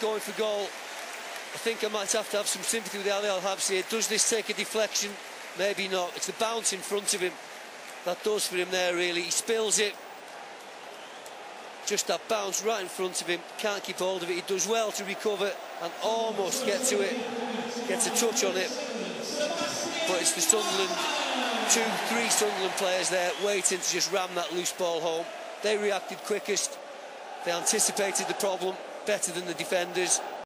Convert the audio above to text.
going for goal. I think I might have to have some sympathy with Ali Al-Habsi here. Does this take a deflection? Maybe not. It's the bounce in front of him that does for him there, really. He spills it. Just that bounce right in front of him. Can't keep hold of it. He does well to recover and almost get to it. Gets a touch on it. But it's the Sunderland, 2-3 Sunderland players there waiting to just ram that loose ball home. They reacted quickest. They anticipated the problem better than the defenders.